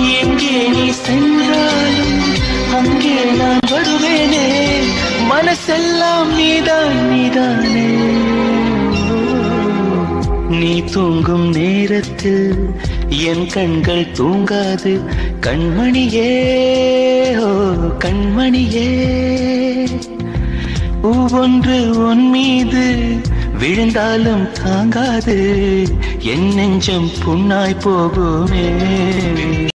எங்கே நீ சென்றாலும் அங்கே நான் வருவேனே, மனசெல்லாம் நீதான் நீதானே. நீ தூங்கும் நேரத்தில் என் கண்கள் தூங்காது கண்மணியே, ஓ கண்மணியே. ஒவ்வொன்று உன் மீது விழுந்தாலும் தாங்காது, என் நெஞ்சம் புண்ணாய் போகுமே.